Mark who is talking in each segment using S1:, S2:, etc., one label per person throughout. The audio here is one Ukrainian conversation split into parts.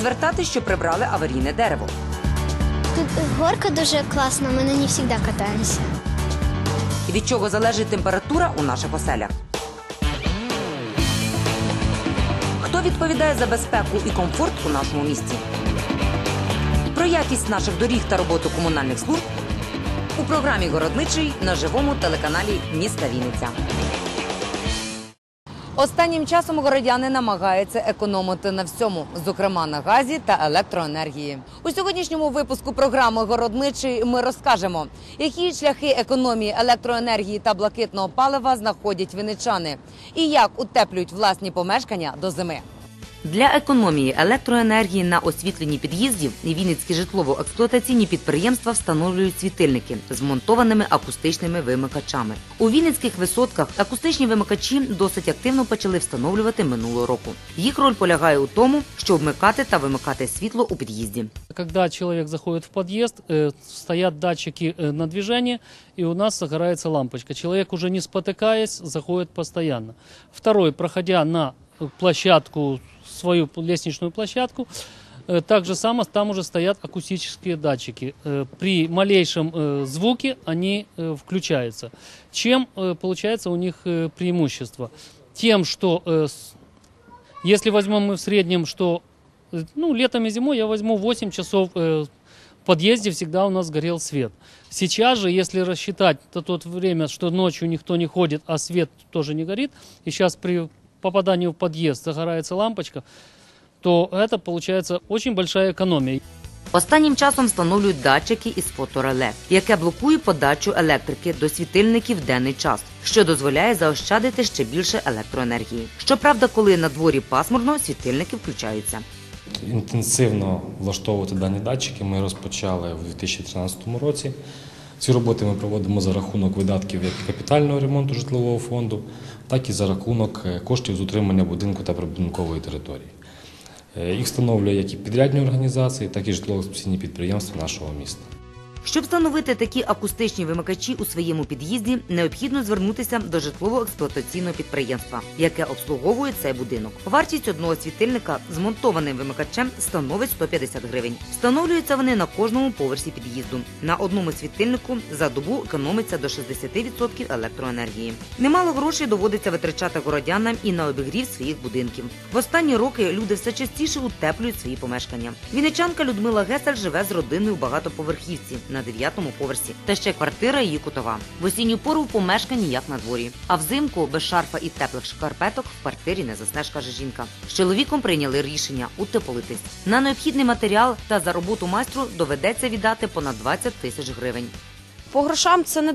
S1: звертати, що прибрали аварійне дерево.
S2: Тут горка дуже класна, ми на ній завжди катаємося.
S1: Від чого залежить температура у наших оселях? Хто відповідає за безпеку і комфорт у нашому місті? Про якість наших доріг та роботу комунальних служб у програмі «Городничий» на живому телеканалі міста Вінниця. Останнім часом городяни намагаються економити на всьому, зокрема на газі та електроенергії. У сьогоднішньому випуску програми «Городничий» ми розкажемо, які шляхи економії електроенергії та блакитного палива знаходять вінничани і як утеплюють власні помешкання до зими. Для економії електроенергії на освітленні під'їздів вінницькі житлово-експлуатаційні підприємства встановлюють світильники з вмонтованими акустичними вимикачами. У вінницьких висотках акустичні вимикачі досить активно почали встановлювати минулого року. Їх роль полягає у тому, щоб вмикати та вимикати світло у під'їзді.
S3: Коли чоловік заходить в під'їзд, стоять датчики на движение, и у нас загорается лампочка. Человек уже не спотыкаясь, заходит постоянно. Второй, проходя на площадку, свою лестничную площадку, так же само там уже стоят акустические датчики. При малейшем звуке они включаются. Чем получается у них преимущество? Тем, что если возьмем мы в среднем, что летом и зимой я возьму 8 часов в подъезде всегда у нас горел свет. Сейчас же, если рассчитать то время, что ночью никто не ходит, а свет тоже не горит, и сейчас при попаданию в подъезд загорается лампочка, то это получается очень большая економія.
S1: Останнім часом встановлюють датчики із фотореле, яке блокує подачу електрики до світильників в денний час, що дозволяє заощадити ще більше електроенергії. Щоправда, коли на дворі пасмурно, світильники включаються.
S4: Інтенсивно влаштовувати дані датчики ми розпочали в 2013 році. Ці роботи ми проводимо за рахунок видатків як капітального ремонту житлового фонду, так і за рахунок коштів з утримання будинку та прибудинкової території. Їх встановлює як і підрядні організації, так і житлово-експлуатаційні підприємства нашого міста.
S1: Щоб встановити такі акустичні вимикачі у своєму під'їзді, необхідно звернутися до житлово-експлуатаційного підприємства, яке обслуговує цей будинок. Вартість одного світильника з монтованим вимикачем становить 150 гривень. Встановлюються вони на кожному поверсі під'їзду. На одному світильнику за добу економиться до 60% електроенергії. Немало грошей доводиться витрачати городянам і на обігрів своїх будинків. В останні роки люди все частіше утеплюють свої помешкання. Вінничанка Людмила Гесель живе з родиною у багатоповерхівці на 9-му поверсі. Та ще квартира її кутова. В осінню пору в помешканні як на дворі. А взимку без шарфа і теплих шкарпеток в квартирі не заснеш, каже жінка. З чоловіком прийняли рішення утеплитись. На необхідний матеріал та за роботу майстру доведеться віддати понад 20 тисяч гривень.
S5: По грошам це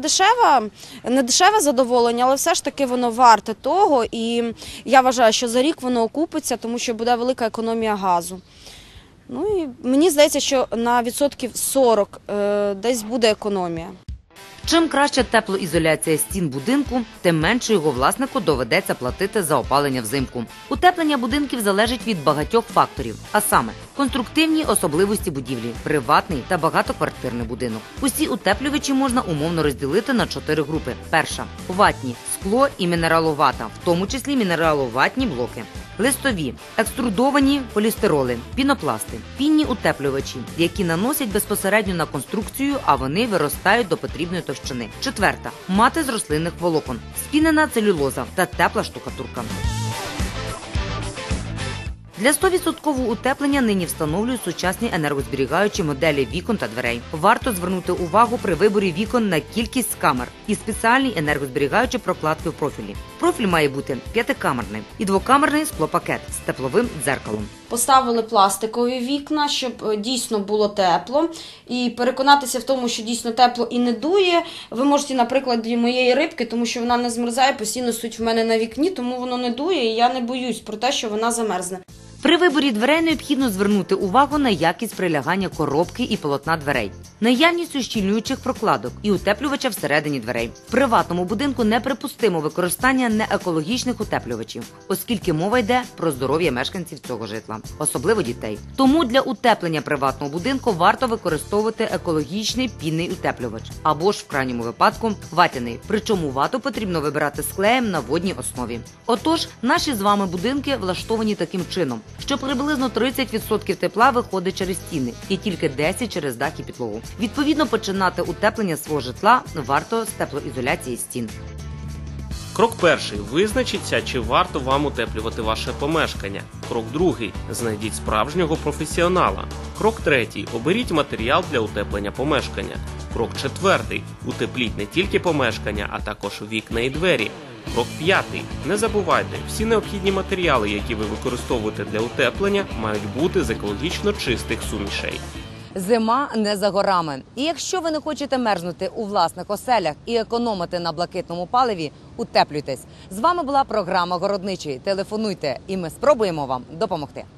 S5: не дешеве задоволення, але все ж таки воно варте того. І я вважаю, що за рік воно окупиться, тому що буде велика економія газу. І мені здається, що на відсотків 40 десь буде економія.
S1: Чим краща теплоізоляція стін будинку, тим менше його власнику доведеться платити за опалення взимку. Утеплення будинків залежить від багатьох факторів, а саме конструктивні особливості будівлі, приватний та багатоквартирний будинок. Усі утеплювачі можна умовно розділити на 4 групи. Перша – ватні, скло і мінераловата, в тому числі мінераловатні блоки. Листові, екструдовані полістироли, пінопласти, пінні утеплювачі, які наносять безпосередньо на конструкцію, а вони виростають до потрібної товщини. Четверта – мати з рослинних волокон, спінена целюлоза та тепла штукатурка. Для 100% утеплення нині встановлюють сучасні енергозберігаючі моделі вікон та дверей. Варто звернути увагу при виборі вікон на кількість камер і спеціальні енергозберігаючі прокладки в профілі. Профіль має бути 5-камерний і 2-камерний склопакет з тепловим дзеркалом.
S5: Поставили пластикові вікна, щоб дійсно було тепло. І переконатися в тому, що дійсно тепло і не дує, ви можете, наприклад, для моєї рибки, тому що вона не змерзає, постійно стоїть в мене на вікні, тому воно не дує, і я не боюсь про те, що вона замерзне.
S1: При виборі дверей необхідно звернути увагу на якість прилягання коробки і полотна дверей, наявність ущільнюючих прокладок і утеплювача всередині дверей. В приватному будинку неприпустимо використання неекологічних утеплювачів, оскільки мова йде про здоров'я мешканців цього житла, особливо дітей. Тому для утеплення приватного будинку варто використовувати екологічний пінний утеплювач або ж в крайньому випадку ватяний, причому вату потрібно вибирати з клеєм на водній основі. Отож, наші з вами будинки влаштовані таким чином. що приблизно 30% тепла виходить через стіни і тільки 10% через дах і підлогу. Відповідно, починати утеплення свого житла варто з теплоізоляції стін.
S6: Крок перший. Визначіться, чи варто вам утеплювати ваше помешкання. Крок другий. Знайдіть справжнього професіонала. Крок третій. Оберіть матеріал для утеплення помешкання. Крок четвертий. Утепліть не тільки помешкання, а також вікна і двері. Крок п'ятий. Не забувайте, всі необхідні матеріали, які ви використовуєте для утеплення, мають бути з екологічно чистих сумішей.
S1: Зима не за горами. І якщо ви не хочете мерзнути у власних оселях і економити на блакитному паливі, утеплюйтесь. З вами була програма «Городничий». Телефонуйте, і ми спробуємо вам допомогти.